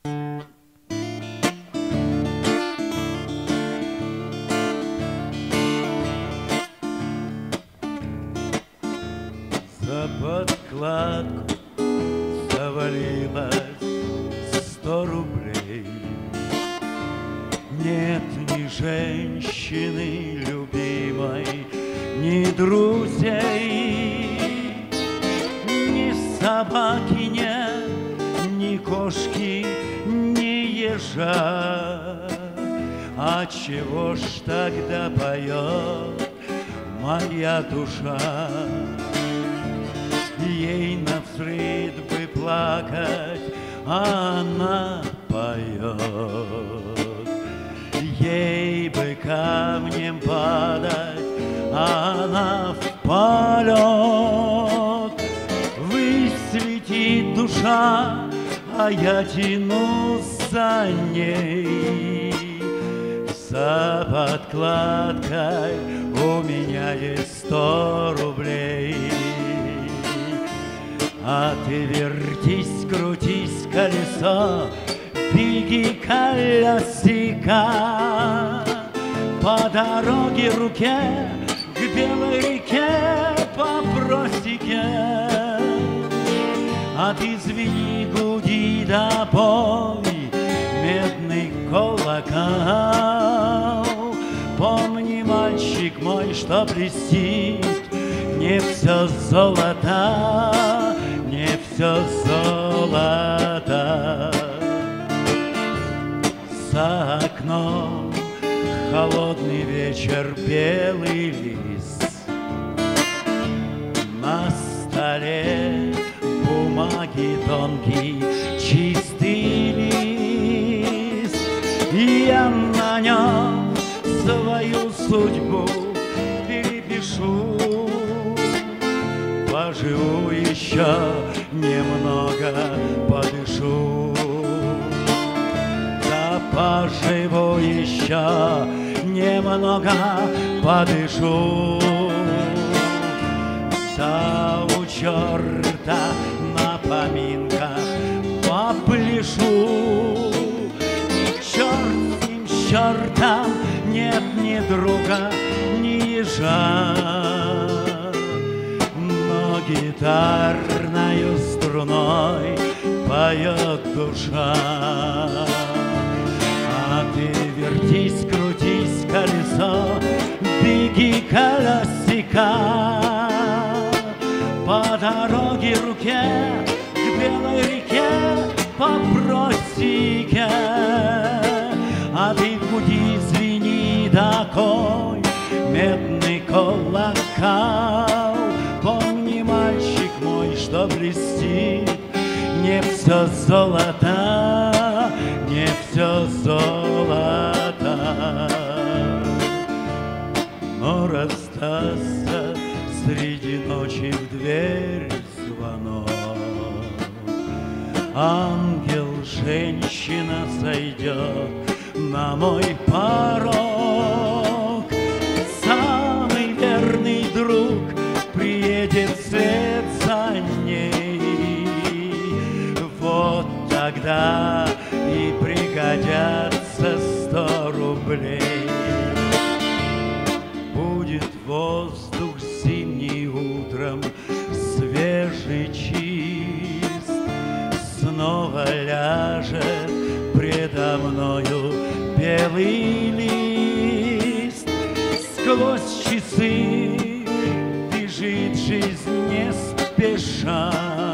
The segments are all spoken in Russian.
За подкладку завалилось 100 рублей. Нет ни женщины любимой, ни друзей, ни собаки нет, ни кошки, ни ежа. А чего ж тогда поет моя душа? Ей навстречу бы плакать, а она поет. Ей бы камнем падать, а она в полет. Ввысь летит душа, а я тянусь за ней. За подкладкой у меня есть 100 рублей. А ты вертись, крутись, колесо, беги, колесика, по дороге руке к белой реке, по просеке. А ты звени, гуди да пой медный колокол. Помни, мальчик мой, что блестит не все золото, не все золото. За окном холодный вечер, белый лист. На столе бумаги тонкий, чистый лист. И я на нем свою судьбу перепишу. Поживу еще немного, подышу. Да поживу еще немного, подышу. Да у черта на поминках попляшу. Черт с ним, с чертом, нет ни друга, ни ежа. Гитарною струной поет душа. А ты вертись, крутись, колесо, беги, колесика, по дороге руке к белой реке, по просеке. А ты гуди, звени, такой медный колокол. Помни, мальчик мой, что блестит не все золото, не все золото. Но раздастся среди ночи в дверь звонок. Ангел, женщина сойдет на мой порог. Самый верный друг приедет вслед за ней. Вот тогда и пригодятся 100 рублей. Будет воздух зимний утром свежий, чист. Снова ляжет предо мною белый лист. Сквозь часы бежит жизнь не спеша.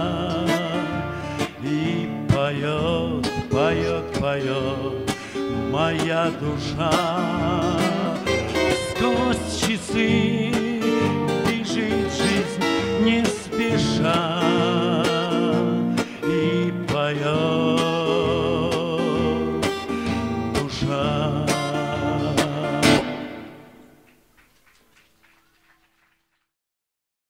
И поет, поет, поет моя душа. Сквозь часы